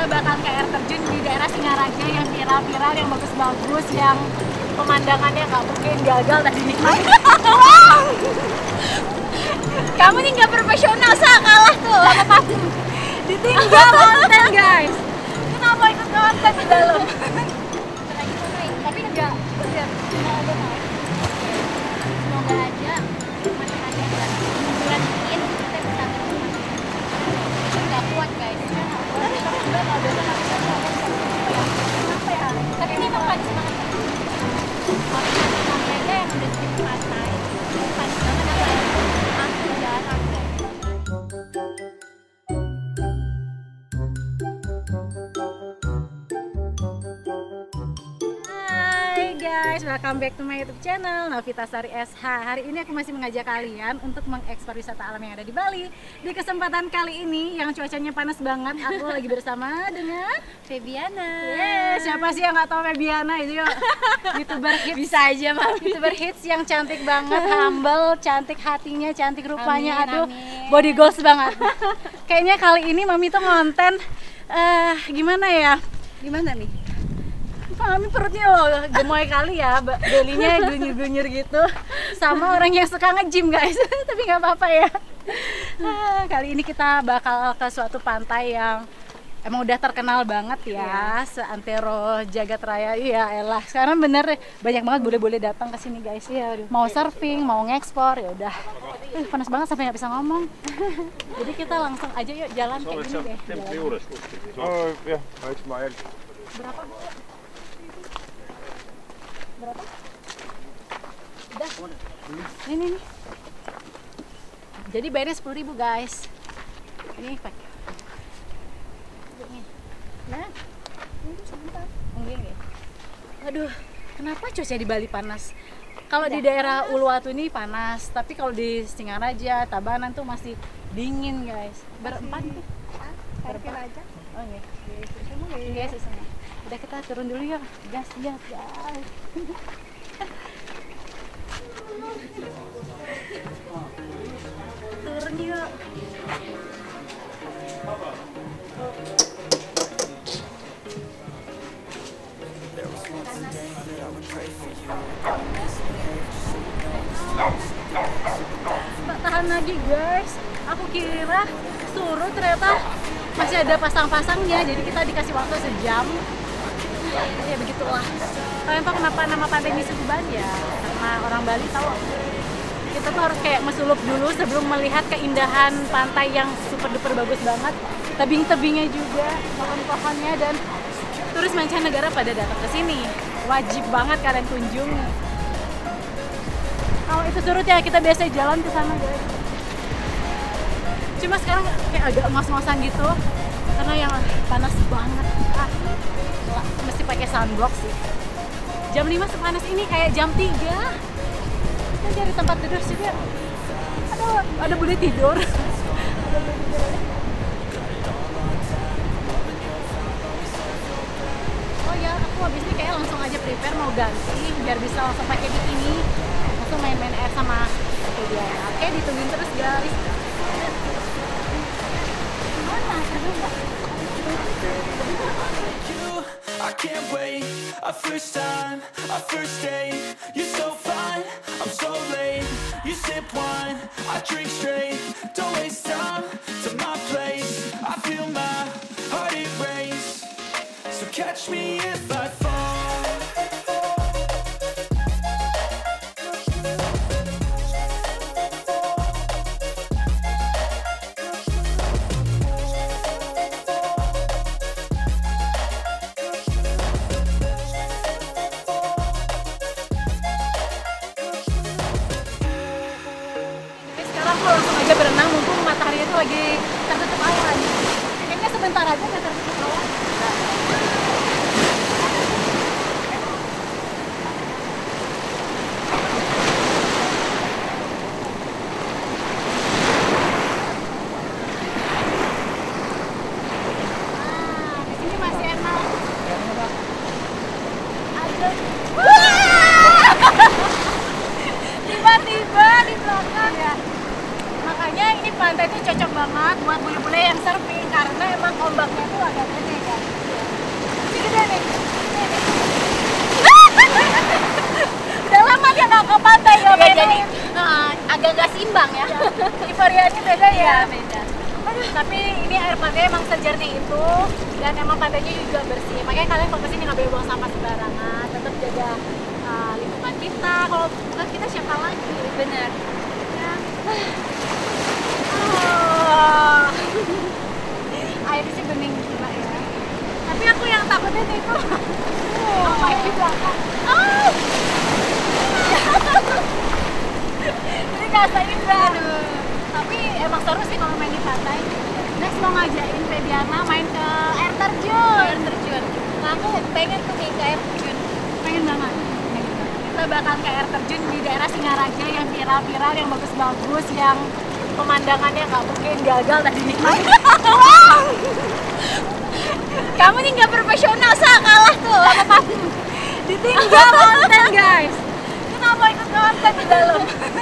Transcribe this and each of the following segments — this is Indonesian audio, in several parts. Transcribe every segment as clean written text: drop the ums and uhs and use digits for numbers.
bakal ke air terjun di daerah Singaraja yang viral-viral, yang bagus-bagus, yang pemandangannya nggak mungkin gagal tadi nikmat. Kamu nih nggak profesional, kalah tuh sama Fatim. Ditinggal konten guys. Kenapa ikut konten di dalam? Tapi enggak bener. Semoga aja makanannya bulan ini kita bisa nggak kuat guys. Tapi ini emang panas banget. Kalau aja yang udah di pantai, panas banget apa ya? Aku jarang guys. Welcome back to my YouTube channel Novita Sari SH. Hari ini aku masih mengajak kalian untuk mengeksplor wisata alam yang ada di Bali. Di kesempatan kali ini yang cuacanya panas banget, aku lagi bersama dengan Febiana. Siapa sih yang nggak tahu Febiana itu? YouTuber hits. Bisa aja Mami. YouTuber hits yang cantik banget, humble, cantik hatinya, cantik rupanya. Amin, aduh, amin. body goals banget. Kayaknya kali ini Mami tuh ngonten gimana ya? Gimana nih? Mami perutnya loh gemoy kali ya, belinya gunyur-gunyur gitu. Sama orang yang suka nge-gym guys, tapi nggak apa-apa ya. Kali ini kita bakal ke suatu pantai yang emang udah terkenal banget ya, seantero jagat raya. Iya elah, sekarang bener banyak banget boleh datang ke sini guys. Iya, mau surfing, mau ngekspor, ya udah. Panas banget sampai nggak bisa ngomong. Jadi kita langsung aja yuk jalan kayak gini deh. Oh ya, baik Ismail. Berapa? Berapa? Udah. Ini. Jadi bayarnya 10.000 guys. Ini pakai. Nah, ini sebentar. Enggak. Aduh, kenapa cuaca di Bali panas? Kalau di daerah Uluwatu ini panas, tapi kalau di Singaraja, Tabanan tuh masih dingin guys. Berempat tuh. Parkir aja. Oh iya. Iya sih sama. Udah kita turun dulu yuk. Gas guys. Turun yuk. Tahan lagi guys. Aku kira surut, ternyata masih ada pasang-pasangnya. Jadi kita dikasih waktu sejam. Ya begitulah. Kalian tahu kenapa nama pantai ini Sukuban ya? Karena orang Bali tahu kita tuh harus kayak mesuluk dulu sebelum melihat keindahan pantai yang super duper bagus banget. Tebing-tebingnya juga, pohon-pohonnya, dan turis mancanegara pada datang ke sini. Wajib banget kalian kunjungi. Kalau itu surut ya kita biasa jalan ke sana guys. Cuma sekarang kayak agak emas-emasan gitu karena yang panas banget. Mesti pakai sunblock sih. Jam 5 sepanas ini kayak jam 3. Kita cari tempat tidur juga. Ada boleh tidur. Oh ya, aku habis ini kayak langsung aja prepare mau ganti biar bisa langsung pakai bikini. Langsung main-main air sama dia. Oke, ditungguin terus guys. I can't wait, a first time, a first date. You're so fine, I'm so late. You sip wine, I drink straight. Don't waste time to my place. I feel my heart erase. So catch me if I fall. Langsung aja berenang mumpung matahari itu lagi tertutup awan. Kayaknya sebentar aja udah tertutup awan. Di sini masih enak. Ada. Tiba-tiba di belakang ya. Makanya ini pantai itu cocok banget buat bule-bule yang surfing karena emang ombaknya tuh agak gede kan. dia nggak ke pantai ya, Iya, jadi agak gak seimbang ya. euforianya beda ya. Iya, beda. Tapi ini air pantai emang sejernih itu dan emang pantainya juga bersih. Makanya kalian kalau kesini nggak boleh buang sampah sembarangan, tetap jaga lingkungan kita. Kalau bukan kita siapa lagi? Bener. Ya. Oh. Air sih bening gila ya. Tapi aku yang takutnya itu apa di belakang. Oh. Jadi nggak seindah. Tapi emang seru sih kalau main di pantai. Next mau ngajain Febiana main ke air terjun. Air terjun. Nah, aku pengen tuh nih ke air terjun. Pengen banget. Kita bakal ke air terjun di daerah Singaraja yang viral-viral, yang bagus-bagus, yang pemandangannya nggak mungkin gagal tadi nikmat. Kamu nih nggak profesional, kalah tuh sama Papi. Ditinggal konten guys. Kenapa ikut konten di dalam?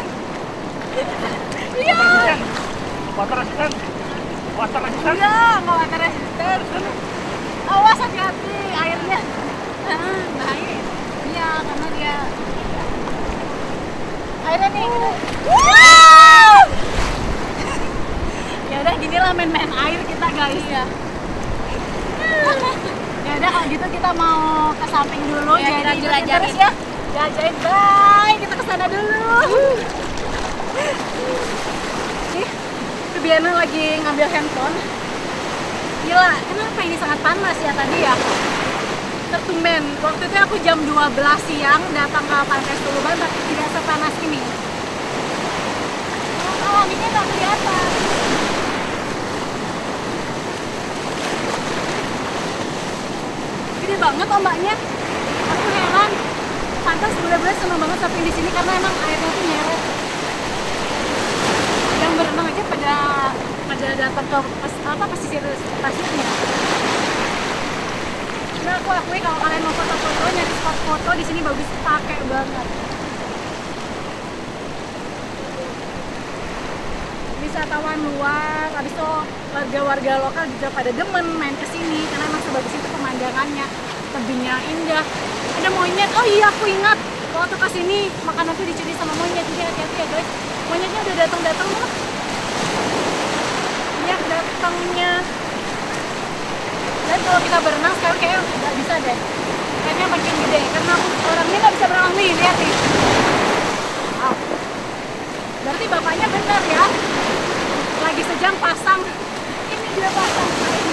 Iya. Water resistant. Water resistant. Iya, nggak water resistant. Awas hati-hati airnya. Bahaya. Iya, karena dia airnya nih. Ya udah ginilah main-main air kita guys. Iya. Ya udah kalau gitu kita mau ke samping dulu, Ya, kita jadi jelajahin. terus ya. Jelajahin, bye. Kita ke sana dulu. Nih, Febiana lagi ngambil handphone. Gila, kenapa ini sangat panas ya tadi ya? Tertumben, waktu itu aku jam 12 siang datang ke Pantai Suluban tapi tidak sepanas ini. Oh, anginnya nggak kelihatan. Gede banget ombaknya. Aku heran. Pantas bener-bener seneng banget sampai di sini karena emang airnya tuh nyeret. Yang berenang aja pada datang ke pasirnya. Nah, aku akui kalau kalian mau foto-foto, nyari spot foto di sini bagus, pakai banget. Wisatawan luar, habis itu warga-warga lokal juga pada demen main ke sini karena emang sebagus itu pemandangannya, tebingnya indah. Ada monyet, oh iya aku ingat waktu ke sini makanan tuh dicuri sama monyet, jadi hati-hati ya guys. Monyetnya udah datang loh. Banyak datangnya. Dan kalau kita berenang sekarang kayaknya nggak bisa deh. Kayaknya makin gede karena orangnya nggak bisa berenang nih, lihat nih. Wow. Berarti bapaknya benar ya. Lagi sejam pasang. Ini dia pasang.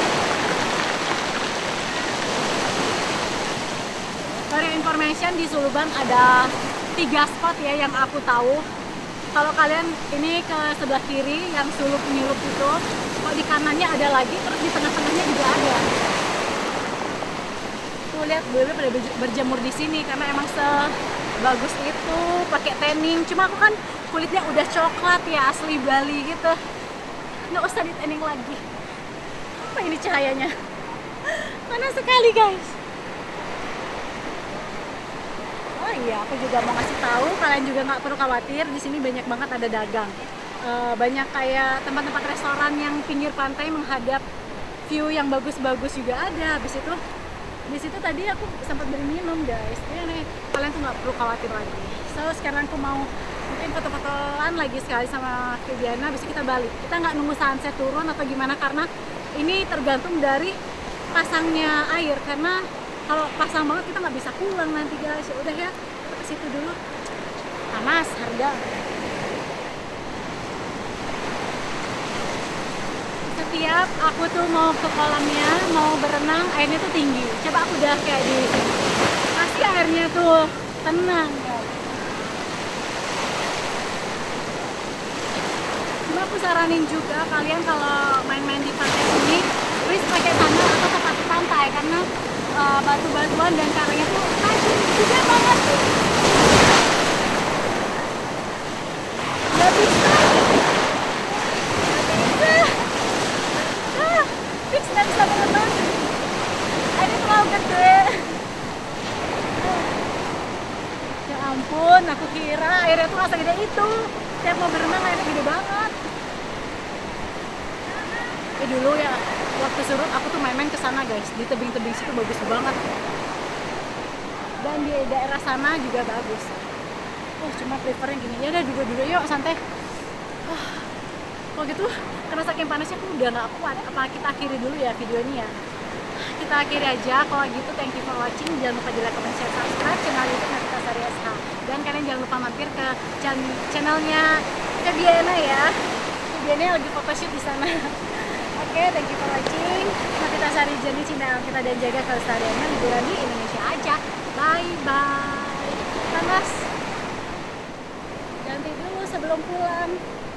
For information di Suluban ada 3 spot ya yang aku tahu. Kalau kalian ini ke sebelah kiri yang suluk-nyulup itu, kalau di kanannya ada lagi, terus di tengah-tengahnya juga ada. Tuh lihat bebek pada berjemur di sini karena emang sebagus itu, pakai tanning. Cuma aku kan kulitnya udah coklat ya, asli Bali gitu. Nggak usah di tanning lagi. Apa ini cahayanya? Panas sekali guys. Oh iya, aku juga mau ngasih tahu, kalian juga nggak perlu khawatir. Di sini banyak banget ada dagang. Banyak kayak tempat-tempat restoran yang pinggir pantai menghadap view yang bagus-bagus juga ada. Habis itu di situ tadi aku sempat beli minum guys. Jadi nih, kalian tuh nggak perlu khawatir lagi. So sekarang aku mau mungkin foto-fotoan lagi sekali sama Febiana. Habis itu kita balik. Kita nggak nunggu sunset turun atau gimana karena ini tergantung dari pasangnya air. Karena kalau pasang banget kita nggak bisa pulang nanti guys. Ya udah ya, kita ke situ dulu. Panas, harga. Setiap aku tuh mau ke kolamnya, mau berenang, airnya tuh tinggi. Coba aku udah kayak di sini. Pasti airnya tuh tenang guys. Cuma aku saranin juga kalian kalau main-main di pantai sini, please pakai sandal atau sepatu pantai karena batu-batuan dan karangnya tuh tajam juga banget. Gak bisa. Fix gak bisa berenang. Ini terlalu gede. Ya ampun, aku kira airnya tuh gak segede itu. Tiap mau berenang airnya gede banget. Dulu ya waktu surut aku tuh main-main ke sana guys, di tebing-tebing situ bagus banget dan di daerah sana juga bagus. Cuma prefernya gini, ya udah duduk-duduk yuk santai. Kalau gitu karena saking panasnya aku udah nggak kuat, apa kita akhiri dulu ya video ini ya. Kita akhiri aja. Kalau gitu thank you for watching, jangan lupa di like, comment, share, subscribe channel YouTube Navita Sari SH, dan kalian jangan lupa mampir ke channelnya Febiana ya. Febiana lagi photoshoot di sana. Oke, thank you for watching. Navita Sari, Journey Cinta kita dan jaga kelestariannya, liburan di Indonesia aja. Bye bye. Panas. Ganti dulu sebelum pulang.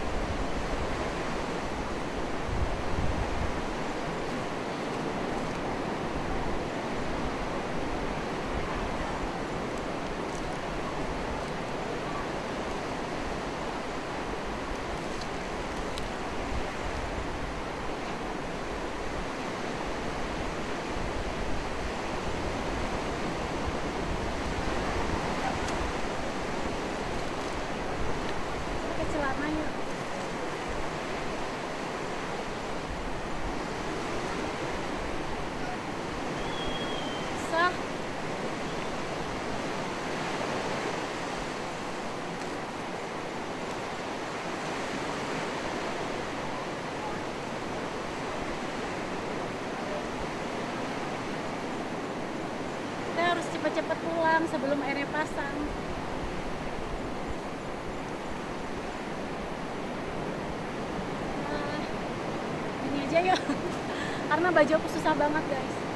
Celananya sah. Kita harus cepat-cepat pulang sebelum airnya pasang. Yuk. Karena baju aku susah banget guys.